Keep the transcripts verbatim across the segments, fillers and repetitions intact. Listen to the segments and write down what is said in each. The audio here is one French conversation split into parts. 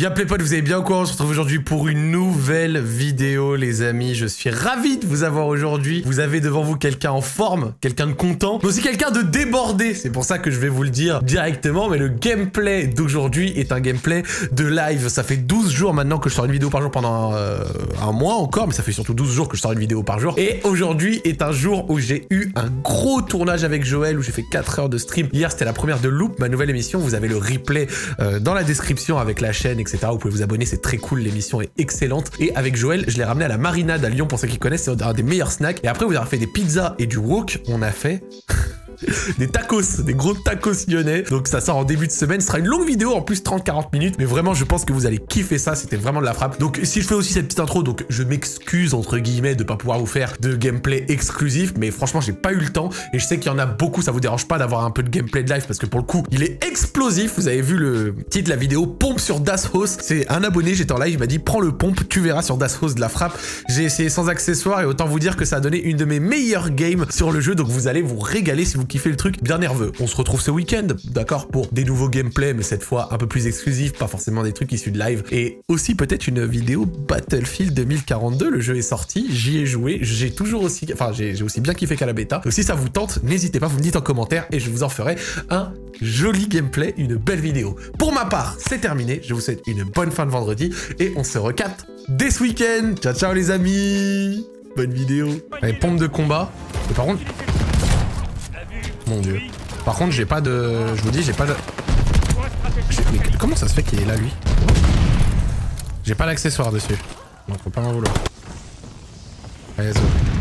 Y'a les potes, vous allez bien ou quoi? On se retrouve aujourd'hui pour une nouvelle vidéo les amis. Je suis ravi de vous avoir aujourd'hui. Vous avez devant vous quelqu'un en forme, quelqu'un de content, mais aussi quelqu'un de débordé. C'est pour ça que je vais vous le dire directement, mais le gameplay d'aujourd'hui est un gameplay de live. Ça fait douze jours maintenant que je sors une vidéo par jour pendant euh, un mois encore, mais ça fait surtout douze jours que je sors une vidéo par jour. Et aujourd'hui est un jour où j'ai eu un gros tournage avec Joël, où j'ai fait quatre heures de stream. Hier c'était la première de Loop, ma nouvelle émission. Vous avez le replay euh, dans la description avec la chaîne, et cetera. Vous pouvez vous abonner, c'est très cool, l'émission est excellente. Et avec Joël, je l'ai ramené à la Marinade à Lyon, pour ceux qui connaissent, c'est un des meilleurs snacks. Et après, vous avez fait des pizzas et du wok, on a fait... des tacos, des gros tacos lyonnais. Donc ça sort en début de semaine. Ce sera une longue vidéo, en plus trente à quarante minutes. Mais vraiment, je pense que vous allez kiffer ça. C'était vraiment de la frappe. Donc si je fais aussi cette petite intro, donc je m'excuse entre guillemets de pas pouvoir vous faire de gameplay exclusif. Mais franchement, j'ai pas eu le temps. Et je sais qu'il y en a beaucoup. Ça vous dérange pas d'avoir un peu de gameplay de live parce que pour le coup, il est explosif. Vous avez vu le titre de la vidéo, pompe sur Dashaus. C'est un abonné, j'étais en live, il m'a dit prends le pompe, tu verras sur Dashaus de la frappe. J'ai essayé sans accessoires et autant vous dire que ça a donné une de mes meilleures games sur le jeu. Donc vous allez vous régaler si vous kiffez le truc. Bien nerveux. On se retrouve ce week-end, d'accord, pour des nouveaux gameplays, mais cette fois un peu plus exclusifs, pas forcément des trucs issus de live. Et aussi peut-être une vidéo Battlefield deux mille quarante-deux. Le jeu est sorti, j'y ai joué, j'ai toujours aussi, enfin j'ai aussi bien kiffé qu'à la bêta. Donc si ça vous tente, n'hésitez pas, vous me dites en commentaire et je vous en ferai un joli gameplay, une belle vidéo. Pour ma part, c'est terminé. Je vous souhaite une bonne fin de vendredi et on se recapte dès ce week-end. Ciao ciao les amis. Bonne vidéo. Allez, pompe de combat. Et par contre... Mon dieu. Par contre, j'ai pas de... Je vous dis, j'ai pas de... Mais comment ça se fait qu'il est là, lui? J'ai pas d'accessoire dessus. Donc faut pas m'en vouloir. Allez, zo.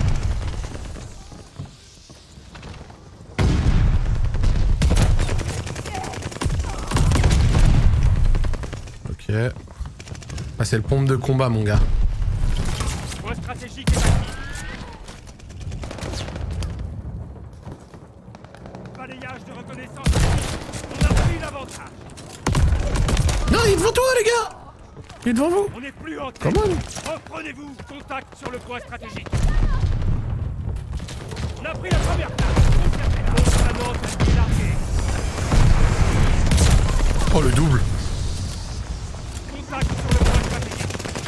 Ok. Ah, c'est le pompe de combat, mon gars. De reconnaissance. On a pris l'avantage. Non, il est devant toi, les gars. Il est devant vous. On n'est plus en tête. Comment? Reprenez-vous. Contact sur le point stratégique. On a pris la première place. La monte est larguée. Oh, le double. Contact sur le point stratégique.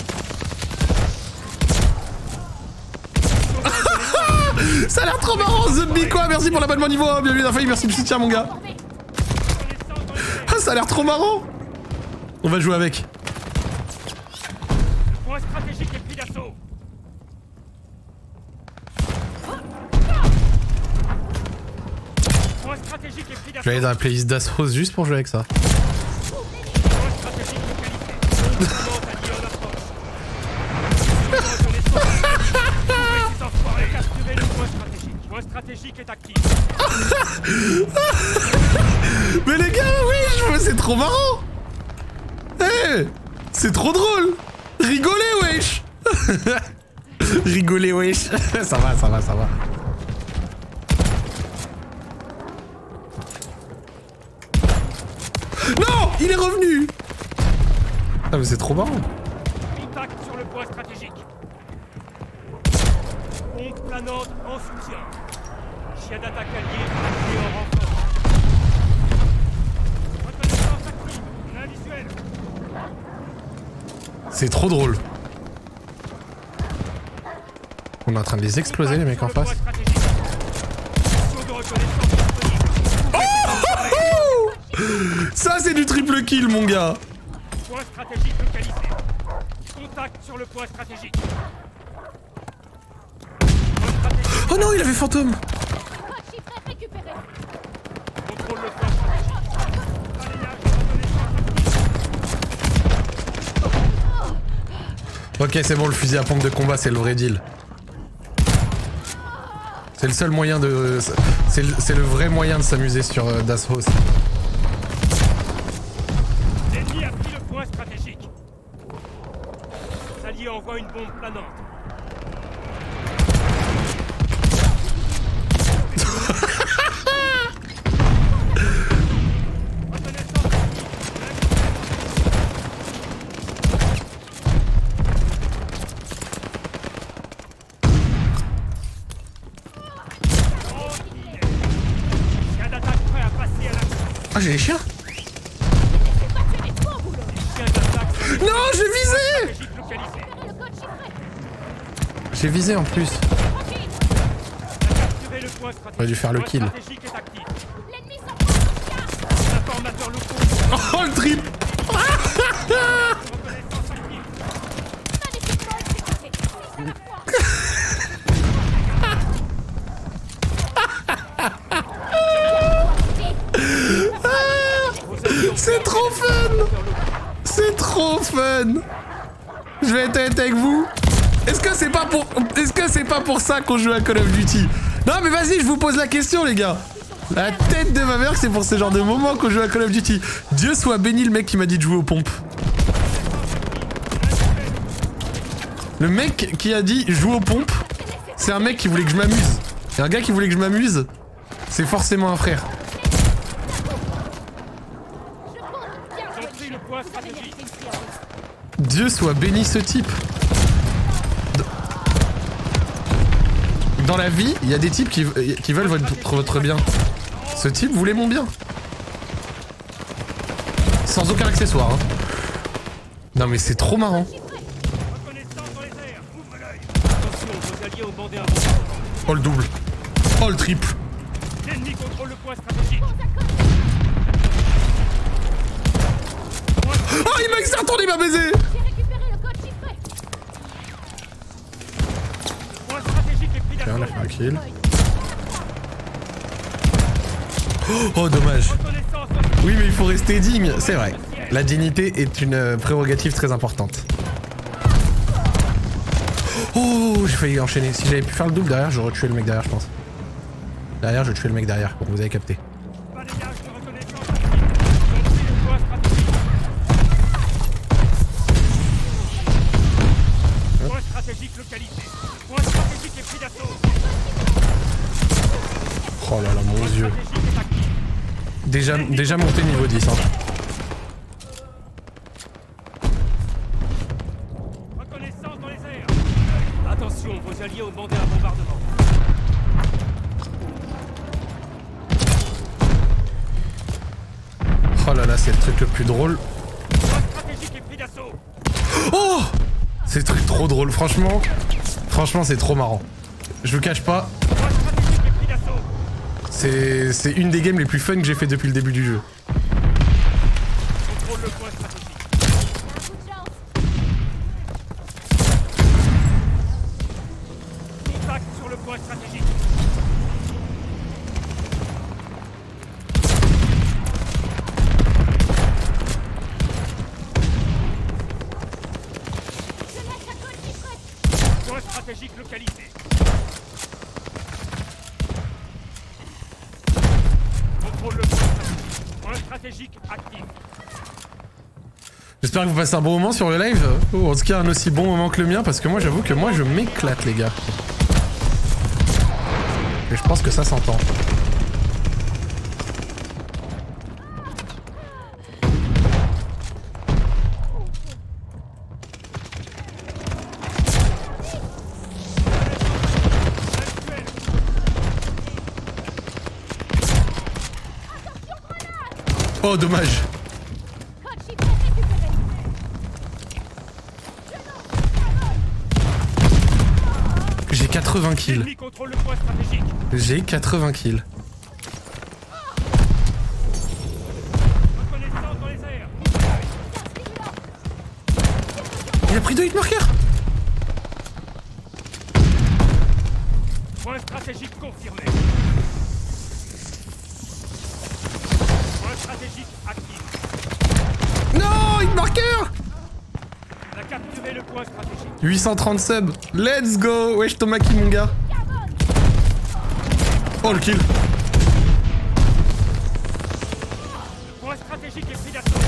Ça a l'air trop marrant, Zombie quoi. Merci pour l'abonnement niveau un, bienvenue dans Faille, merci du soutien mon gars. Ah, ça a l'air trop marrant. On va jouer avec. Le point stratégique est pris d'assaut. Point stratégique est pris d'assaut. Je vais aller dans la playlist d'Astros juste pour jouer avec ça. Point stratégique localisé. Point stratégique est actif. Mais les gars, oui, c'est trop marrant. Eh, hey, c'est trop drôle. Rigolez, wesh. Rigolez, wesh. Ça va, ça va, ça va. Non, il est revenu. Ah mais c'est trop marrant. Contact sur le point stratégique. Pompe planante en soutien. Chien d'attaque allié activé en renfort. Reconnaissance active. On a un visuel. C'est trop drôle. On est en train de les exploser les mecs en face. Oh, oh, oh, ça c'est du triple kill mon gars. Point stratégique localisé. Contact sur le point stratégique. Oh non, il avait fantôme. Contrôle le point stratégique. Balayage de reconnaissance. Ok, c'est bon, le fusil à pompe de combat, c'est le vrai deal. C'est le seul moyen de... C'est le, le vrai moyen de s'amuser sur euh, Dashaus. L'ennemi a pris le point stratégique. L'allié envoie une bombe planante. Ah, j'ai les chiens. Non, j'ai visé. Stratégique localisé. J'ai visé en plus. Capturez le point stratégique. J'aurais dû faire le Point kill. stratégique est actif. L'ennemi s'en Informateurs locaux. Oh le trip. Reconnaissance active. magnifiquement exécuté. C'est la fois. C'est trop fun. C'est trop fun. Je vais être honnête avec vous. Est-ce que c'est pas pour... Est-ce que c'est pas pour ça qu'on joue à Call of Duty? Non mais vas-y, je vous pose la question les gars. La tête de ma mère, c'est pour ce genre de moments qu'on joue à Call of Duty. Dieu soit béni le mec qui m'a dit de jouer aux pompes. Le mec qui a dit joue aux pompes, c'est un mec qui voulait que je m'amuse. Et un gars qui voulait que je m'amuse, c'est forcément un frère. J'ai pris le point stratégique. Dieu soit béni ce type. Dans la vie, il y a des types qui, qui veulent votre, votre bien. Ce type voulait mon bien. Sans aucun accessoire. Hein. Non mais c'est trop marrant. Reconnaissance dans les airs. Ouvre l'œil. Attention, vos alliés ont bandé un bon. Oh le double. Oh le triple. L'ennemi contrôle le point stratégique. Oh il m'a retourné, il m'a baisé. J'ai récupéré le code chiffré. Point stratégique est pris Ok, d'assaut. on a fait un kill. Oh dommage. Reconnaissance. Oui mais il faut rester digne, c'est vrai. La dignité est une euh, prérogative très importante. Oh j'ai failli enchaîner. Si j'avais pu faire le double derrière, j'aurais tué le mec derrière je pense. Derrière je tuais le mec derrière, bon, vous avez capté. Balayage de reconnaissance active. J'ai pris le point stratégique. Point stratégique localisé. Point stratégique est pris d'assaut. Oh là là mon dieu. Stratégique est actif. Déjà, déjà monté niveau dix hein. Reconnaissance dans les airs. Attention, vos alliés ont bandé un bombardement. Oh là là c'est le truc le plus drôle. Point stratégique est pris d'assaut. Oh c'est le truc trop drôle franchement. Franchement c'est trop marrant. Je vous cache pas. Point stratégique est pris d'assaut. C'est c'est une des games les plus fun que j'ai fait depuis le début du jeu. Contrôle le point stratégique. Un coup de chance. Contact sur le point stratégique. Je laisse un code chiffré. Point stratégique localisé. Contrôle le point stratégique. Point stratégique actif. J'espère que vous passez un bon moment sur le live. Ou en tout cas un aussi bon moment que le mien parce que moi j'avoue que moi je m'éclate les gars. Et je pense que ça s'entend. Oh dommage. Code chiffré récupéré. J'ai quatre-vingts kills. L'ennemi contrôle le point stratégique. J'ai quatre-vingts kills. Reconnaissance dans les airs. Il a pris deux hitmarkers. Point stratégique confirmé. Point stratégique actif. Non, hitmarker. On a capturé le point stratégique. huit cent trente subs. Let's go. Wesh Tomaki mon gars. Oh le kill. Point stratégique est pris d'assaut.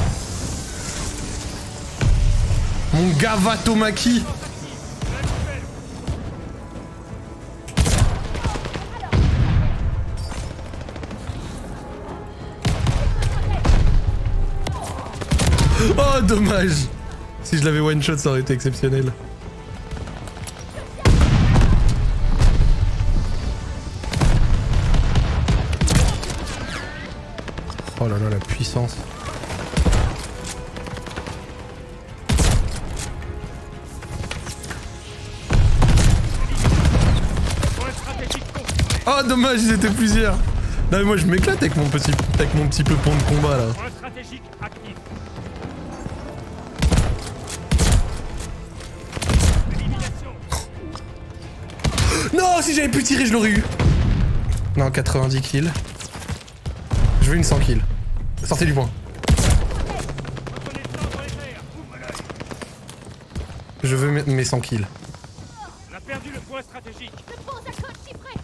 Mon gars va Tomaki. Oh dommage. Si je l'avais one shot ça aurait été exceptionnel. Oh là là la puissance. Oh dommage, ils étaient plusieurs. Non mais moi je m'éclate avec mon petit avec mon petit peupon de combat là. Point stratégique actif. Élimination. Non, si j'avais pu tirer, je l'aurais eu. Non, quatre-vingt-dix kills. Je veux une cent kills. Sortez du point. Reconnaissance dans les airs. Ouvre l'œil. Je veux mes, mes cent kills. On a perdu le point stratégique. Je pose un code chiffré.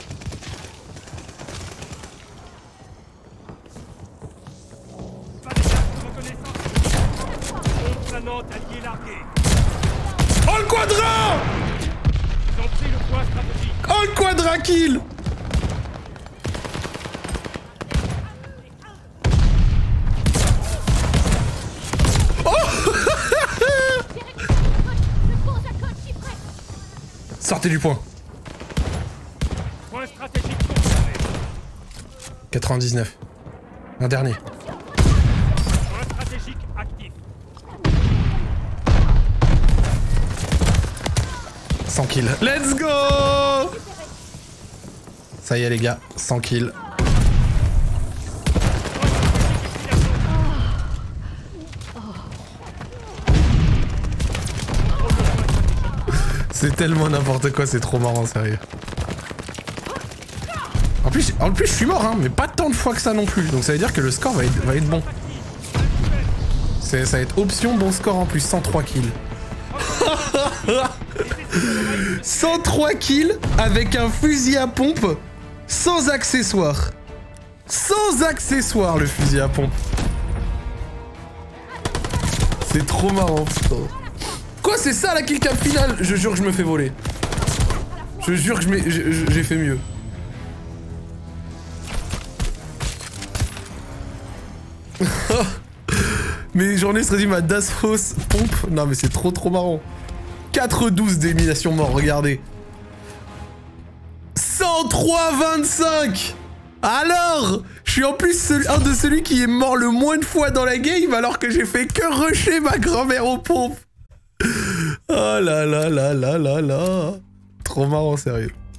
Pas d'écart de reconnaissance. Bombe planante alliée larguée. Oh le quadra! Ils ont pris le point stratégique. Oh le quadra kill! Je pose un code chiffré. Sortez du point. Point stratégique confirmé. quatre-vingt-dix-neuf. Un dernier. Point stratégique actif. cent kills. Let's go! Ça y est les gars, cent kills. C'est tellement n'importe quoi, c'est trop marrant, sérieux. En plus, en plus, je suis mort, hein, mais pas tant de fois que ça non plus. Donc ça veut dire que le score va être, va être bon. C'est, ça va être option bon score en plus, cent trois kills. cent trois kills avec un fusil à pompe sans accessoires. Sans accessoires le fusil à pompe. C'est trop marrant, putain. Quoi, c'est ça la kill cam finale? Je jure que je me fais voler. Je jure que je m'ai- j'ai j'ai fait mieux. Mes journées se résument à Das Haus pompe. Non mais c'est trop trop marrant. quatre douze d'élimination mort, regardez. cent trois vingt-cinq. Alors, je suis en plus celui, un de celui qui est mort le moins de fois dans la game alors que j'ai fait que rusher ma grand-mère aux pompes. Oh là là là là là là. Trop marrant, sérieux.